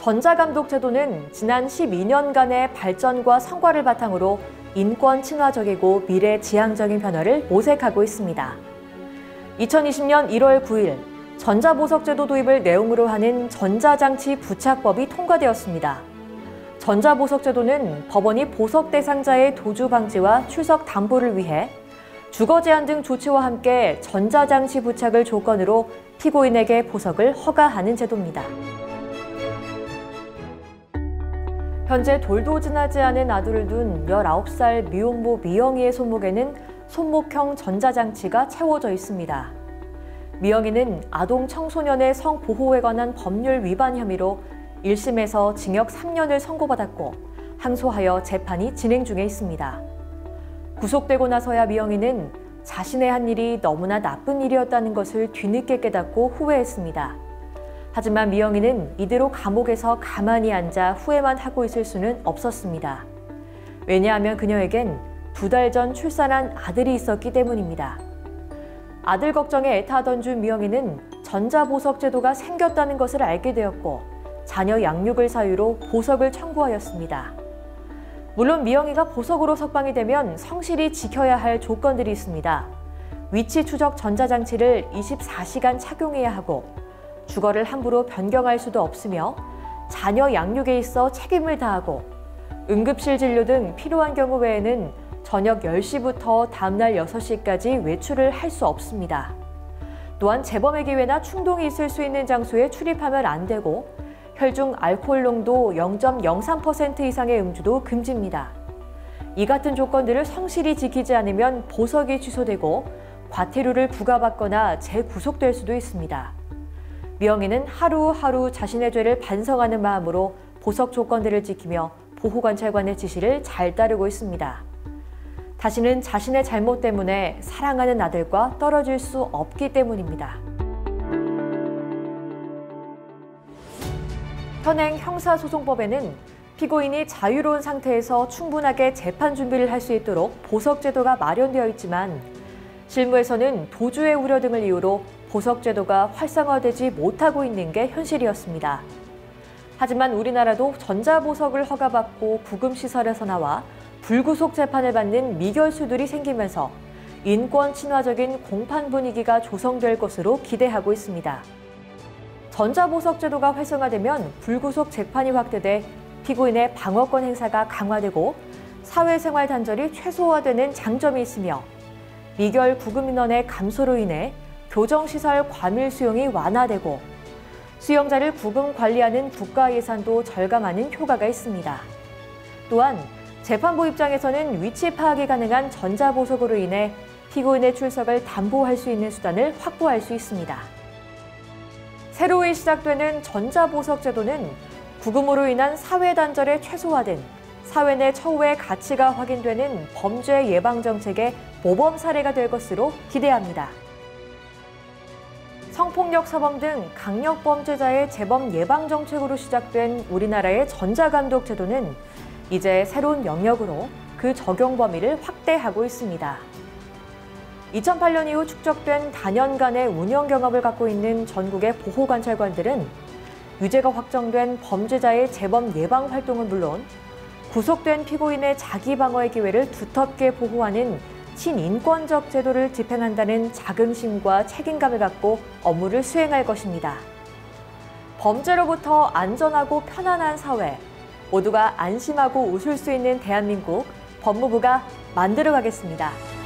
전자감독 제도는 지난 12년간의 발전과 성과를 바탕으로 인권 친화적이고 미래지향적인 변화를 모색하고 있습니다. 2020년 1월 9일 전자보석 제도 도입을 내용으로 하는 전자장치 부착법이 통과되었습니다. 전자보석 제도는 법원이 보석 대상자의 도주 방지와 출석 담보를 위해 주거 제한 등 조치와 함께 전자장치 부착을 조건으로 피고인에게 보석을 허가하는 제도입니다. 현재 돌도 지나지 않은 아들을 둔 19살 미혼모 미영이의 손목에는 손목형 전자장치가 채워져 있습니다. 미영이는 아동 청소년의 성보호에 관한 법률 위반 혐의로 1심에서 징역 3년을 선고받았고 항소하여 재판이 진행 중에 있습니다. 구속되고 나서야 미영이는 자신의 한 일이 너무나 나쁜 일이었다는 것을 뒤늦게 깨닫고 후회했습니다. 하지만 미영이는 이대로 감옥에서 가만히 앉아 후회만 하고 있을 수는 없었습니다. 왜냐하면 그녀에겐 2달 전 출산한 아들이 있었기 때문입니다. 아들 걱정에 애타하던 중 미영이는 전자보석 제도가 생겼다는 것을 알게 되었고 자녀 양육을 사유로 보석을 청구하였습니다. 물론 미영이가 보석으로 석방이 되면 성실히 지켜야 할 조건들이 있습니다. 위치 추적 전자장치를 24시간 착용해야 하고 주거를 함부로 변경할 수도 없으며 자녀 양육에 있어 책임을 다하고 응급실 진료 등 필요한 경우 외에는 저녁 10시부터 다음날 6시까지 외출을 할 수 없습니다. 또한 재범의 기회나 충동이 있을 수 있는 장소에 출입하면 안 되고 혈중 알코올 농도 0.03% 이상의 음주도 금지입니다. 이 같은 조건들을 성실히 지키지 않으면 보석이 취소되고 과태료를 부과받거나 재구속될 수도 있습니다. 미영이는 하루하루 자신의 죄를 반성하는 마음으로 보석 조건들을 지키며 보호관찰관의 지시를 잘 따르고 있습니다. 다시는 자신의 잘못 때문에 사랑하는 아들과 떨어질 수 없기 때문입니다. 현행 형사소송법에는 피고인이 자유로운 상태에서 충분하게 재판 준비를 할 수 있도록 보석 제도가 마련되어 있지만 실무에서는 도주의 우려 등을 이유로 보석 제도가 활성화되지 못하고 있는 게 현실이었습니다. 하지만 우리나라도 전자보석을 허가받고 구금시설에서 나와 불구속 재판을 받는 미결수들이 생기면서 인권 친화적인 공판 분위기가 조성될 것으로 기대하고 있습니다. 전자보석 제도가 활성화되면 불구속 재판이 확대돼 피고인의 방어권 행사가 강화되고 사회생활 단절이 최소화되는 장점이 있으며 미결 구금 인원의 감소로 인해 교정시설 과밀 수용이 완화되고 수용자를 구금 관리하는 국가 예산도 절감하는 효과가 있습니다. 또한 재판부 입장에서는 위치 파악이 가능한 전자보석으로 인해 피고인의 출석을 담보할 수 있는 수단을 확보할 수 있습니다. 새로이 시작되는 전자보석 제도는 구금으로 인한 사회 단절에 최소화된 사회 내 처우의 가치가 확인되는 범죄 예방 정책의 모범 사례가 될 것으로 기대합니다. 성폭력 사범 등 강력범죄자의 재범 예방 정책으로 시작된 우리나라의 전자감독 제도는 이제 새로운 영역으로 그 적용 범위를 확대하고 있습니다. 2008년 이후 축적된 다년간의 운영 경험을 갖고 있는 전국의 보호관찰관들은 유죄가 확정된 범죄자의 재범 예방 활동은 물론 구속된 피고인의 자기 방어의 기회를 두텁게 보호하는 친인권적 제도를 집행한다는 자긍심과 책임감을 갖고 업무를 수행할 것입니다. 범죄로부터 안전하고 편안한 사회, 모두가 안심하고 웃을 수 있는 대한민국 법무부가 만들어가겠습니다.